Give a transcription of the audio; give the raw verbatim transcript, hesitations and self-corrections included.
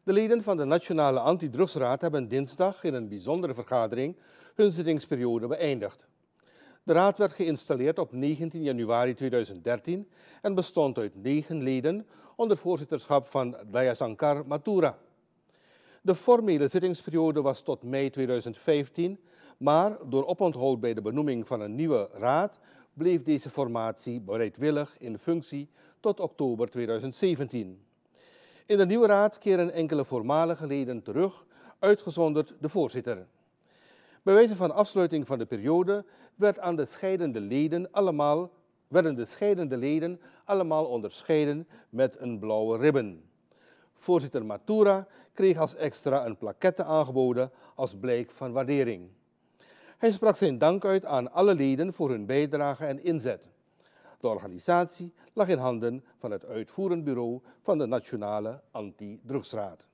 De leden van de Nationale Antidrugsraad hebben dinsdag in een bijzondere vergadering hun zittingsperiode beëindigd. De raad werd geïnstalleerd op negentien januari tweeduizend dertien en bestond uit negen leden onder voorzitterschap van Dayasankar Mathura. De formele zittingsperiode was tot mei tweeduizend vijftien, maar door oponthoud bij de benoeming van een nieuwe raad bleef deze formatie bereidwillig in functie tot oktober tweeduizend zeventien. In de nieuwe raad keren enkele voormalige leden terug, uitgezonderd de voorzitter. Bij wijze van afsluiting van de periode werd aan de scheidende leden allemaal, werden de scheidende leden allemaal onderscheiden met een blauwe ribben. Voorzitter Mathura kreeg als extra een plaquette aangeboden als blijk van waardering. Hij sprak zijn dank uit aan alle leden voor hun bijdrage en inzet. De organisatie lag in handen van het uitvoerend bureau van de Nationale Antidrugsraad.